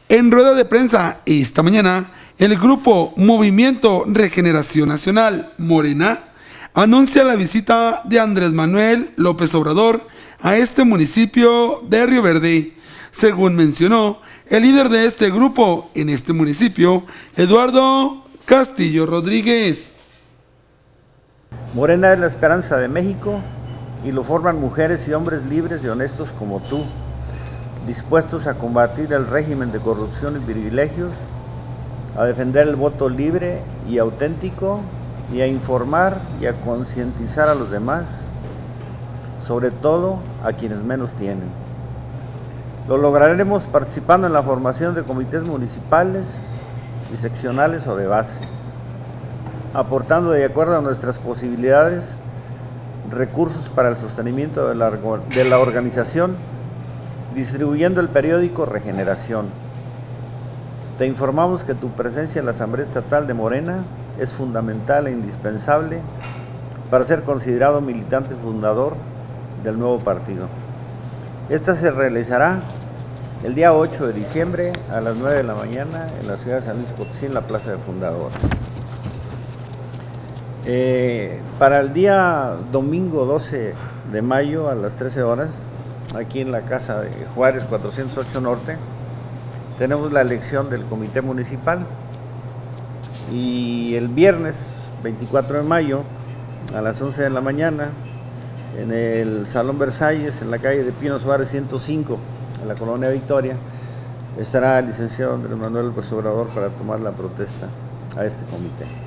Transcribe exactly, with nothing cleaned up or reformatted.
En rueda de prensa esta mañana, el grupo Movimiento Regeneración Nacional, Morena, anuncia la visita de Andrés Manuel López Obrador a este municipio de Río Verde. Según mencionó el líder de este grupo en este municipio, Eduardo Castillo Rodríguez. Morena es la esperanza de México y lo forman mujeres y hombres libres y honestos como tú, dispuestos a combatir el régimen de corrupción y privilegios, a defender el voto libre y auténtico y a informar y a concientizar a los demás, sobre todo a quienes menos tienen. Lo lograremos participando en la formación de comités municipales y seccionales o de base, aportando de acuerdo a nuestras posibilidades recursos para el sostenimiento de la, de la organización, distribuyendo el periódico Regeneración. Te informamos que tu presencia en la Asamblea Estatal de Morena es fundamental e indispensable para ser considerado militante fundador del nuevo partido. Esta se realizará el día ocho de diciembre a las nueve de la mañana en la ciudad de San Luis Potosí, en la Plaza de Fundadores. Eh, para el día domingo doce de mayo a las trece horas, aquí en la Casa de Juárez cuatrocientos ocho Norte, tenemos la elección del comité municipal, y el viernes veinticuatro de mayo a las once de la mañana en el Salón Versalles, en la calle de Pino Suárez ciento cinco, en la Colonia Victoria, estará el licenciado Andrés Manuel López Obrador para tomar la protesta a este comité.